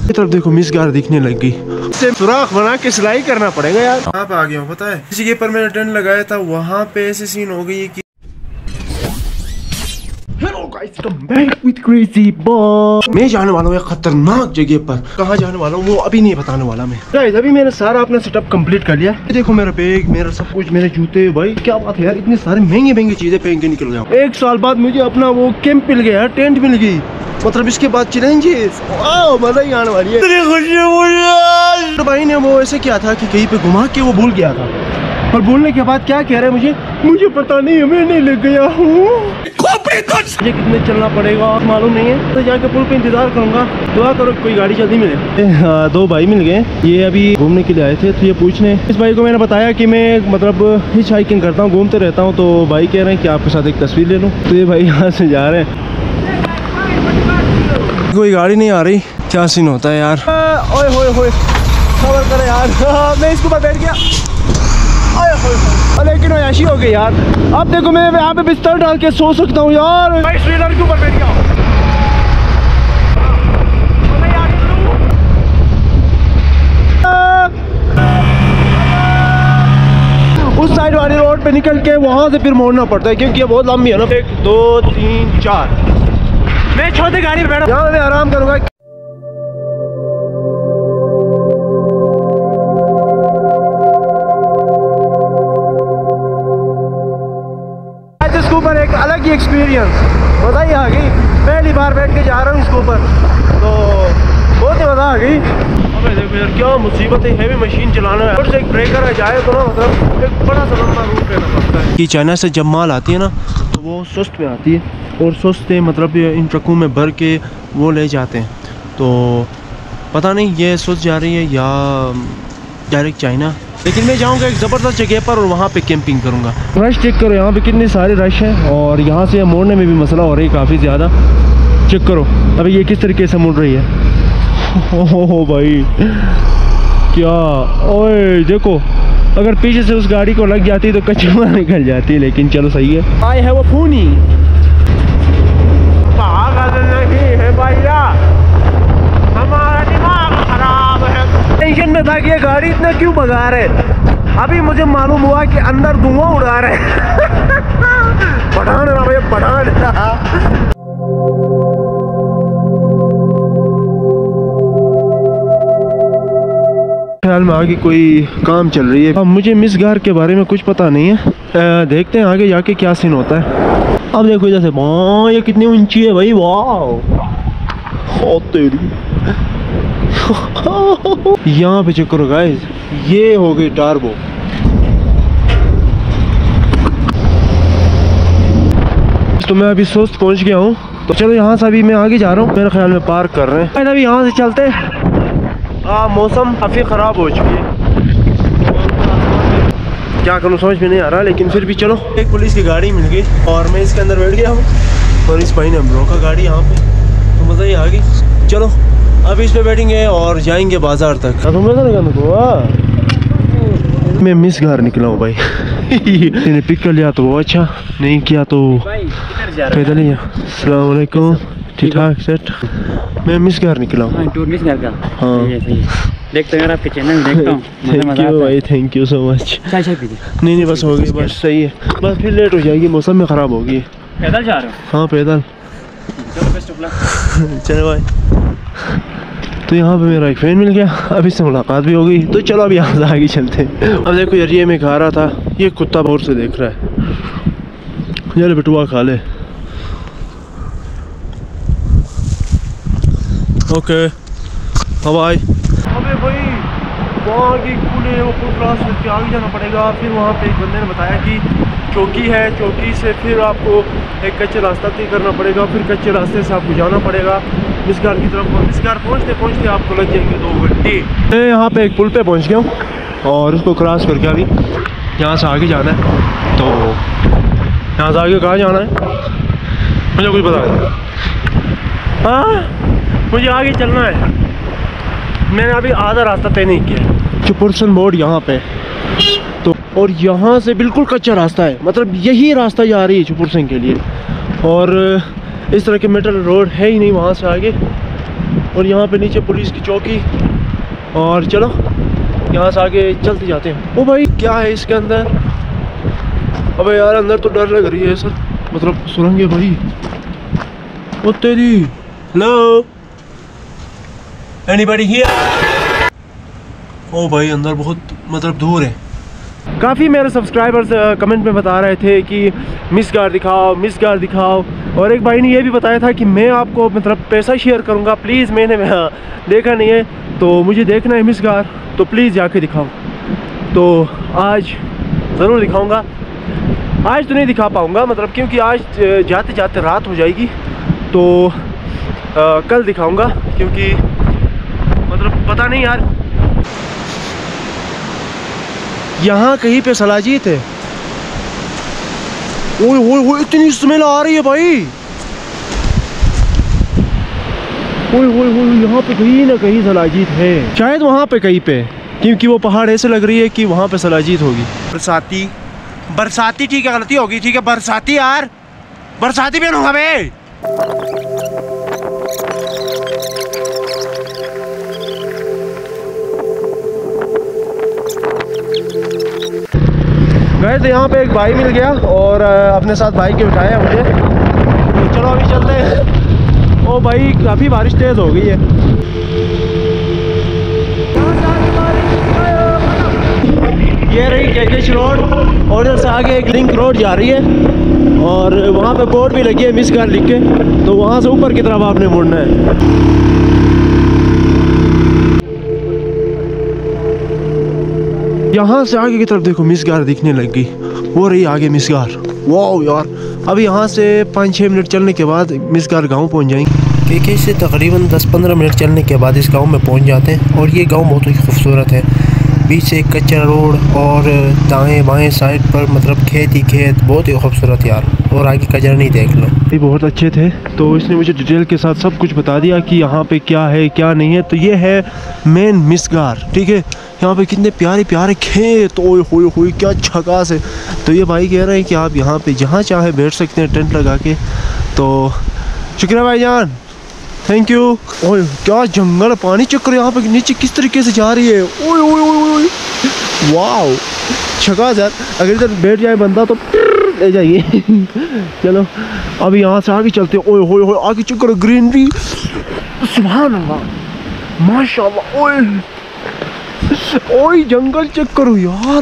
तरफ देखो मिसगार दिखने लग गई, सुराख बना के सिलाई करना पड़ेगा यार। वहाँ पे आ गया हूँ, पता है इसी के पर मैंने टेंट लगाया था, वहाँ पे ऐसे सीन हो गई कि मैं जाने वाला हूँ खतरनाक जगह पर। कहाँ जाने वाला हूँ वो अभी नहीं बताने वाला मैं। गाइस अभी मैंने सारा अपना सेटअप कंप्लीट कर लिया। देखो मेरा बैग, मेरा सब कुछ, मेरे जूते। भाई क्या बात है यार, इतने सारे महंगे महंगे चीजें पहन के निकल गया। 1 साल बाद मुझे अपना वो कैंप मिल गया, टेंट मिल गई, मतलब इसके बाद चैलेंजेस मजा ही आने वाली है। तो भाई ने वो ऐसे किया था कि कहीं पे घुमा के वो भूल गया था, और भूलने के बाद क्या कह रहे हैं मुझे पता नहीं है, मैं नहीं ले गया हूँ। मुझे कितने चलना पड़ेगा मालूम नहीं है, तो जाके पुल पे इंतजार करूंगा। दुआ करो कोई गाड़ी जल्दी मिले। 2 भाई मिल गए, ये अभी घूमने के लिए आए थे, तो ये पूछने, इस भाई को मैंने बताया कि मैं मतलब हिच हाइकिंग करता हूँ, घूमते रहता हूँ। तो भाई कह रहे हैं कि आपके साथ एक तस्वीर ले लूँ। तो ये भाई यहाँ से जा रहे हैं, कोई गाड़ी नहीं आ रही, क्या सीन होता है यार। ओए होए होए, खबर करे यार। मैं इसके ऊपर बैठ गया, लेकिन ऐसी हो गई यार। अब देखो मैं यहाँ पे बिस्तर डाल के सो सकता हूँ यार। मैं स्ट्रेलर के ऊपर बैठ गया। उस साइड वाली रोड पे निकल के वहां से फिर मोड़ना पड़ता है, क्योंकि ये बहुत लंबी है ना। 1 2 3 4 मैं छोटी गाड़ी में बैठा, यहाँ मैं आराम करूंगा। इसके ऊपर एक अलग ही एक्सपीरियंस, मजा ही आ गई। पहली बार बैठ के जा रहा हूँ इसके ऊपर, तो बहुत ही मजा आ गई। अबे देखो यार क्या मुसीबत है, हैवी मशीन चलाना है। और से एक ब्रेकर आ जाए तो ना, मतलब एक बड़ा सा लंबा रूट लेना पड़ता है। कि चाइना से जब माल आती है ना, तो वो सस्त में आती है, और सस्ते मतलब इन ट्रकों में भर के वो ले जाते हैं। तो पता नहीं ये सोच जा रही है या डायरेक्ट चाइना, लेकिन मैं जाऊंगा एक ज़बरदस्त जगह पर और वहाँ पे कैंपिंग करूँगा। रश चेक करो, यहाँ पे कितनी सारी रश है, और यहाँ से मोड़ने में भी मसला हो रही है काफ़ी ज़्यादा। चेक करो अभी ये किस तरीके से मुड़ रही है। ओहो भाई क्या, ओए देखो अगर पीछे से उस गाड़ी को लग जाती तो कचरा निकल जाती, लेकिन चलो सही है। आई है वो खूनी नहीं है भैया, हमारा दिमाग खराब है। टेंशन में था कि ये गाड़ी इतना क्यों भगा रहे, अभी मुझे मालूम हुआ कि अंदर धुआं उड़ा रहे। पठान है भैया, पठान। ख्याल में आगे कोई काम चल रही है। अब मुझे मिसगार के बारे में कुछ पता नहीं है, देखते हैं आगे जाके क्या सीन होता है। अब देखो जैसे ये कितनी ऊंची है भाई, वाह तेरी। यहाँ पे चेक करो गाइस, ये हो गई टार्बो। तो मैं अभी सुस्त पहुंच गया हूँ, तो चलो यहाँ से अभी मैं आगे जा रहा हूँ। मेरे ख्याल में पार्क कर रहे हैं, अभी यहाँ से चलते हैं। मौसम काफ़ी ख़राब हो चुकी है, क्या करूँ समझ में नहीं आ रहा, लेकिन फिर भी चलो। एक पुलिस की गाड़ी मिल गई और मैं इसके अंदर बैठ गया हूँ, और इस भाई ने हम रोका गाड़ी यहाँ पे, तो मज़ा ही आ गई। चलो अब इस पे बैठेंगे और जाएंगे बाजार तक। मैं मिसगार निकला हूँ भाई। मैंने पिक कर लिया तो वो अच्छा, नहीं किया तो पैदल ही। अस्सलाम वालेकुम, ठीक ठाक सेट। मैं मिसगार निकला हूँ। हाँ देखते हैं आपके चैनल, देखता हूँ। थैंक यू भाई, थैंक यू सो मच। चाय पी ली? नहीं बस हो गई, बस सही है, बस फिर लेट हो जाएगी, मौसम में ख़राब होगी। पैदल जा रहे हो? हाँ पैदल। चलो बेस्ट ऑफ लक। चलो भाई। तो यहाँ पे मेरा एक फ्रेंड मिल गया, अभी से मुलाकात भी हो गई, तो चलो अब यहाँ से आगे चलते हैं। अब देखो यार, ये मैं खा रहा था, ये कुत्ता बहुत से देख रहा है। यार बटुआ खा ले। Okay bye. अबे भाई वहाँ की पुल है, वो पुल क्रॉस करके आगे जाना पड़ेगा। फिर वहाँ पे एक बंदे ने बताया कि चौकी है, चौकी से फिर आपको एक कच्चे रास्ता तय करना पड़ेगा, फिर कच्चे रास्ते से आपको जाना पड़ेगा मिसगार की तरफ। मिसगार पहुँचते पहुँचते आपको लग जाएंगे 2 घंटे। मैं यहाँ पे एक पुल पे पहुँच गया हूँ, और उसको क्रॉस करके अभी यहाँ से आगे जाना है। तो यहाँ से आगे कहाँ जाना है मुझे कुछ पता नहीं। हाँ मुझे आगे चलना है, मैंने अभी आधा रास्ता तय नहीं किया। चुपुरसन मोड़ यहाँ पे, तो और यहाँ से बिल्कुल कच्चा रास्ता है, मतलब यही रास्ता जा रही है चुपुरसन के लिए, और इस तरह के मेटल रोड है ही नहीं वहाँ से आगे। और यहाँ पे नीचे पुलिस की चौकी। और चलो यहाँ से आगे चलते जाते हैं। ओ भाई क्या है इसके अंदर? अबे यार अंदर तो डर लग रही है सर, मतलब सुरंग है भाई। ओ तेरी, हेलो एनीबॉडी हियर? ओ भाई अंदर बहुत मतलब दूर है। काफ़ी मेरे सब्सक्राइबर्स कमेंट में बता रहे थे कि मिस गार्ड दिखाओ, मिस गार्ड दिखाओ। और एक भाई ने ये भी बताया था कि मैं आपको मतलब पैसा शेयर करूँगा प्लीज़। मैंने देखा नहीं है तो मुझे देखना है मिस गार्ड, तो प्लीज़ जाके दिखाओ। तो आज ज़रूर दिखाऊँगा। आज तो नहीं दिखा पाऊँगा मतलब, क्योंकि आज जाते जाते रात हो जाएगी। तो कल दिखाऊँगा, क्योंकि मतलब पता नहीं यार, यहाँ कहीं पे सलाजीत है। ओए ओए ओए इतनी स्मेल आ रही है भाई। ओए ओए ओए यहाँ पे कहीं ना कहीं सलाजीत है, शायद वहाँ पे कहीं पे, क्योंकि वो पहाड़ ऐसे लग रही है कि वहाँ पे सलाजीत होगी। बरसाती, बरसाती ठीक है, गलती होगी, ठीक है बरसाती यार, बरसाती पहनूंगा मैं। गए थे यहाँ पे एक भाई मिल गया और अपने साथ भाई के बिठाया मुझे। तो चलो अभी चलते हैं। ओ भाई काफ़ी बारिश तेज़ हो गई है। ये रही केकेश रोड और इधर से आगे एक लिंक रोड जा रही है और वहाँ पे बोर्ड भी लगी है मिस गार्ड लिख के। तो वहाँ से ऊपर की तरफ आपने मुड़ना है। यहाँ से आगे की तरफ देखो मिस गार दिखने लग गई, वो रही आगे मिस गार। वाह यार, अभी यहाँ से 5-6 मिनट चलने के बाद मिस गार गाँव पहुँच जाएंगे। केके से तकरीबन 10-15 मिनट चलने के बाद इस गांव में पहुँच जाते हैं। और ये गांव बहुत ही खूबसूरत है, बीच से एक कच्चा रोड और दाएं बाएं साइड पर मतलब खेत ही खेत, बहुत ही खूबसूरत यार। और आगे का जर्नी देख लो, ये बहुत अच्छे थे। तो इसने मुझे डिटेल के साथ सब कुछ बता दिया कि यहाँ पे क्या है क्या नहीं है। तो ये है मेन मिस गार, ठीक है। यहाँ पे कितने प्यारे प्यारे खेत, ओए होए होए क्या झकास है। तो ये भाई कह रहे हैं कि आप यहाँ पे जहाँ चाहे बैठ सकते हैं टेंट लगा के। तो शुक्रिया भाईजान, थैंक यू। ओए क्या जंगल, पानी चक्कर यहाँ पे नीचे किस तरीके से जा रही है। ओए ओए ओए ओए वाओ झकास यार। अगर इधर बैठ जाए बंदा तो ले जाइए। चलो अभी यहाँ से आगे चलते हैं। ओए होए होए आगे चक्कर, ग्रीनरी, सुभान अल्लाह माशाल्लाह। ओए ओए जंगल चेक करो यार,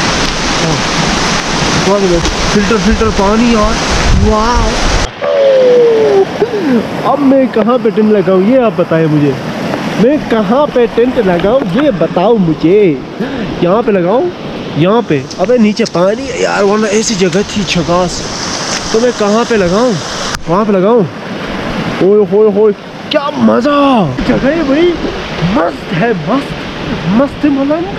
फिल्टर फिल्टर पानी यार, वाह। अब मैं कहाँ पे टेंट लगाऊँ ये आप बताएं मुझे, मैं कहाँ पे टेंट लगाऊँ ये बताओ मुझे। यहाँ पे लगाऊँ, यहाँ पे? अबे नीचे पानी है यार, वरना ऐसी जगह थी झकास। तो मैं कहाँ पे लगाऊँ? वहाँ पे लगाऊँ? ओए होए होए क्या मज़ा जगह है भाई, मस्त है, मस्त मस्त मलंग।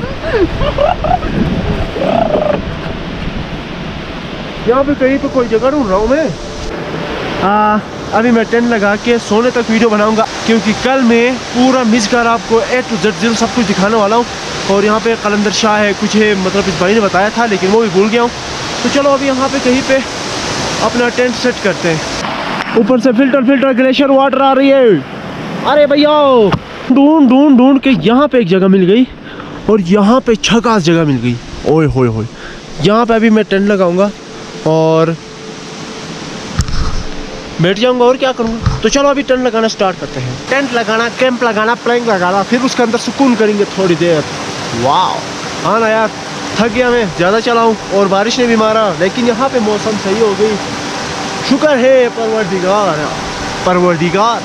यहाँ पे कहीं पे कोई जगह ढूंढ रहा हूँ मैं। अभी मैं टेंट लगा के सोने तक वीडियो बनाऊंगा, क्योंकि कल मैं पूरा मिस कर आपको A to Z सब कुछ दिखाने वाला हूँ। और यहाँ पे कलंदर शाह है कुछ है, मतलब इस भाई ने बताया था लेकिन वो भी भूल गया हूँ। तो चलो अभी यहाँ पे कहीं पे अपना टेंट सेट करते हैं। ऊपर से फिल्टर ग्लेशियर वाटर आ रही है। अरे भैया ढूंढ के यहाँ पे एक जगह मिल गई और यहाँ पे झकास जगह मिल गई। ओए होए होए यहाँ पे अभी मैं टेंट लगाऊंगा और बैठ जाऊंगा और क्या करूँगा। तो चलो अभी टेंट लगाना स्टार्ट करते हैं। टेंट लगाना, कैंप लगाना, प्लैंक लगाना, फिर उसके अंदर सुकून करेंगे थोड़ी देर। वाह हाँ ना यार, थक गया मैं, ज़्यादा चला हूँ और बारिश ने भी मारा, लेकिन यहाँ पे मौसम सही हो गई। शुक्र है परवरदिगार, परवरदिगार।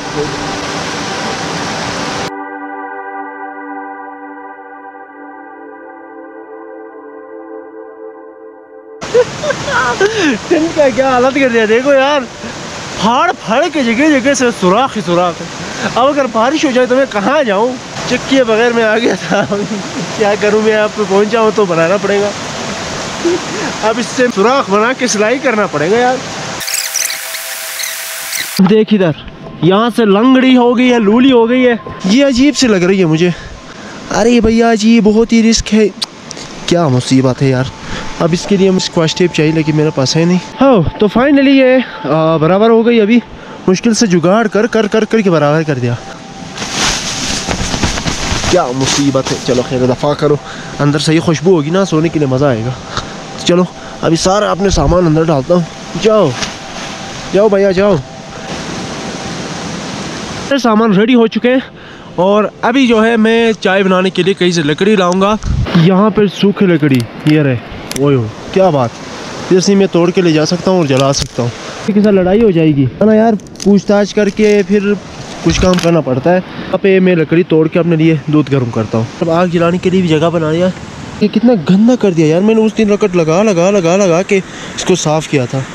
टेंट का क्या हालत कर दिया देखो यार, फाड़ के जगह जगह से सुराख ही सुराख है। अब अगर बारिश हो जाए तो मैं कहाँ जाऊँ, चक्की बगैर मैं आ गया था। क्या करूँ, मैं आप पे पहुँच जाऊँ तो बनाना पड़ेगा। अब इससे सुराख बना के सिलाई करना पड़ेगा यार। देख इधर, यहाँ से लंगड़ी हो गई है, लूली हो गई है, ये अजीब सी लग रही है मुझे। अरे भैया जी बहुत ही रिस्क है, क्या मुसीबत है यार। अब इसके लिए मुझे स्क्वाश टेप चाहिए लेकिन मेरे पास है नहीं। हाँ तो फाइनली ये बराबर हो गई। अभी मुश्किल से जुगाड़ कर के बराबर कर दिया। क्या मुसीबत है। चलो खैर दफ़ा करो, अंदर सही खुशबू होगी ना, सोने के लिए मज़ा आएगा। चलो अभी सारा अपने सामान अंदर डालता हूँ। जाओ जाओ भैया जाओ। सामान रेडी हो चुके हैं और अभी जो है मैं चाय बनाने के लिए कहीं से लकड़ी लाऊंगा। यहाँ पर सूखी लकड़ी ये रहे। ओयो क्या बात, जैसे मैं तोड़ के ले जा सकता हूँ और जला सकता हूँ। किसी से लड़ाई हो जाएगी है ना यार, पूछताछ करके फिर कुछ काम करना पड़ता है। यहाँ पे मैं लकड़ी तोड़ के अपने लिए दूध गर्म करता हूँ। अब आग जलाने के लिए भी जगह बना लिया। ये कितना गंदा कर दिया यार, मैंने उस दिन लकड़ लगा लगा लगा लगा के इसको साफ़ किया था।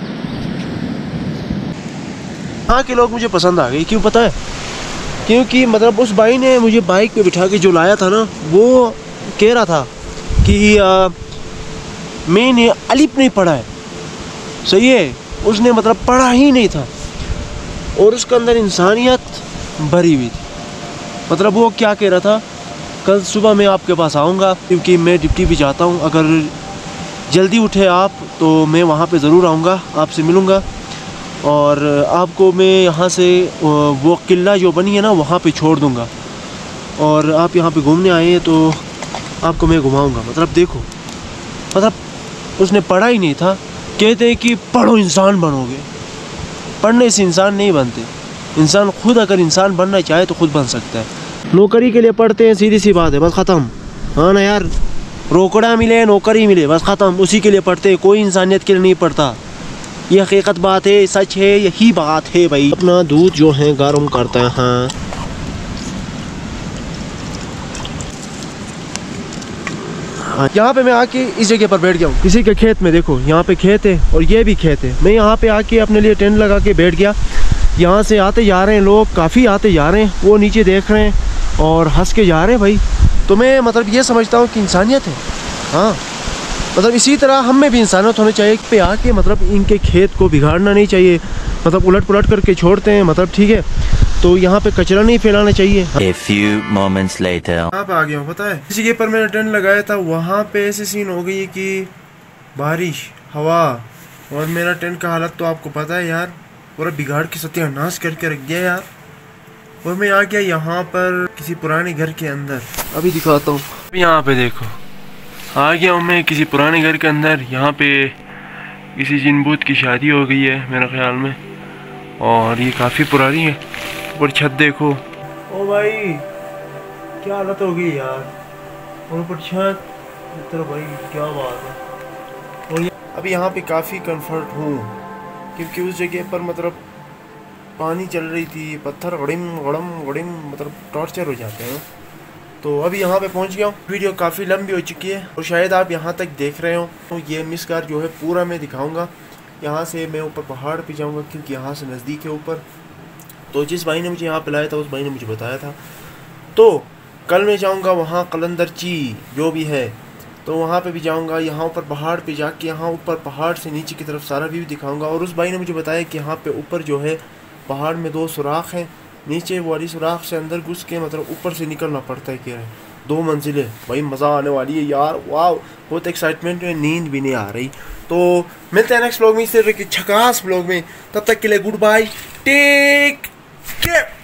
यहाँ के लोग मुझे पसंद आ गए, क्यों पता है? क्योंकि मतलब उस भाई ने मुझे बाइक पे बिठा के जो लाया था ना, वो कह रहा था कि मैंने अलिफ नहीं पढ़ा है। सही है, उसने मतलब पढ़ा ही नहीं था और उसके अंदर इंसानियत भरी हुई थी। मतलब वो क्या कह रहा था, कल सुबह मैं आपके पास आऊँगा क्योंकि मैं डिप्टी भी जाता हूँ, अगर जल्दी उठे आप तो मैं वहाँ पे ज़रूर आऊँगा, आपसे मिलूँगा और आपको मैं यहाँ से वो किला जो बनी है ना वहाँ पे छोड़ दूँगा और आप यहाँ पे घूमने आए हैं तो आपको मैं घुमाऊँगा। मतलब देखो, मतलब उसने पढ़ा ही नहीं था। कहते हैं कि पढ़ो इंसान बनोगे, पढ़ने से इंसान नहीं बनते। इंसान खुद अगर इंसान बनना चाहे तो खुद बन सकता है। नौकरी के लिए पढ़ते हैं, सीधी सी बात है, बस ख़त्म। हाँ ना यार, रोकड़ा मिले नौकरी मिले बस ख़त्म, उसी के लिए पढ़ते हैं। कोई इंसानियत के लिए नहीं पढ़ता। ये हकीकत बात है, सच है, यही बात है भाई। अपना दूध जो है गर्म करते हैं। हाँ यहाँ पे मैं आके इस जगह पर बैठ गया हूँ, किसी के खेत में। देखो यहाँ पे खेत है और ये भी खेत है। मैं यहाँ पे आके अपने लिए टेंट लगा के बैठ गया। यहाँ से आते जा रहे हैं लोग, काफ़ी आते जा रहे हैं, वो नीचे देख रहे हैं और हंस के जा रहे हैं भाई। तो मैं मतलब ये समझता हूँ कि इंसानियत है। हाँ मतलब इसी तरह हम में भी इंसानियत होनी चाहिए। पे आके मतलब इनके खेत को बिगाड़ना नहीं चाहिए, मतलब उलट पुलट करके छोड़ते हैं, मतलब ठीक है। तो यहाँ पे कचरा नहीं फैलाना चाहिए। A few moments later. यहाँ पे आ गया हूँ, पता है इसी जगह पर मैंने टेंट लगाया था। वहाँ पे ऐसे सीन हो गई कि बारिश, हवा और मेरा टेंट का हालत तो आपको पता है यार, पूरा बिगाड़ के सत्यानाश करके रख दिया यार। और मैं आ गया यहाँ पर किसी पुराने घर के अंदर, अभी दिखाता हूँ। यहाँ पे देखो, आ गया हूँ मैं किसी पुराने घर के अंदर। यहाँ पे किसी जिनबूत की शादी हो गई है मेरे ख्याल में, और ये काफ़ी पुरानी है। ऊपर छत देखो, ओ भाई क्या हालत हो गई यार। और ऊपर छत, इधर भाई क्या बात है। और अभी यहाँ पे काफ़ी कंफर्ट हूँ क्योंकि उस जगह पर मतलब पानी चल रही थी, पत्थर गड़िम गड़म गड़िम मतलब टॉर्चर हो जाते हैं। तो अभी यहाँ पे पहुँच गया हूँ। वीडियो काफ़ी लंबी हो चुकी है और शायद आप यहाँ तक देख रहे हो। तो ये मिसकार जो है पूरा मैं दिखाऊँगा। यहाँ से मैं ऊपर पहाड़ पे जाऊँगा क्योंकि यहाँ से नज़दीक है ऊपर। तो जिस भाई ने मुझे यहाँ पे लाया था उस भाई ने मुझे बताया था। तो कल मैं जाऊँगा वहाँ कलंदर ची जो भी है, तो वहाँ पे भी जाऊँगा। यहाँ ऊपर पहाड़ पे जाके यहाँ ऊपर पहाड़ से नीचे की तरफ सारा व्यू दिखाऊँगा। और उस भाई ने मुझे बताया कि यहाँ पे ऊपर जो है पहाड़ में 2 सुराख हैं, नीचे वाली सुराख से अंदर घुस के मतलब ऊपर से निकलना पड़ता है। कह रहे 2 मंजिलें, भाई मज़ा आने वाली है यार। वाह, बहुत एक्साइटमेंट में, नींद भी नहीं आ रही। तो मिलते हैं नेक्स्ट ब्लॉग में, इस तरह के झकास ब्लॉग में। तब तक के लिए गुड बाय, टेक केयर।